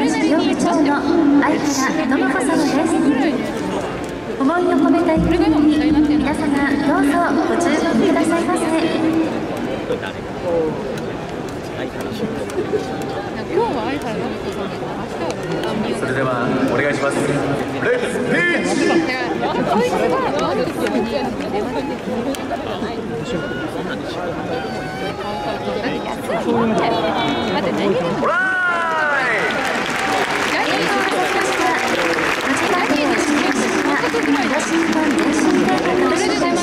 事業部長の相原智子様です。思いを込めた一品に皆様どうぞご注文くださいませ。 それではお願いします。レッツピーチ。オライ。 間違いを示したワシントン電信計画の取材